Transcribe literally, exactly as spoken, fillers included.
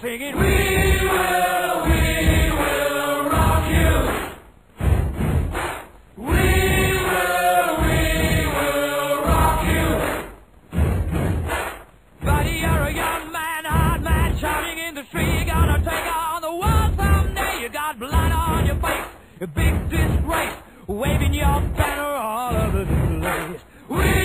singing, we will, we will rock you. We will, we will rock you. Buddy, you're a young man, hard man, shouting in the street. You're gonna take on the world someday. You got blood on your face, a big disgrace, waving your banner all over the place. We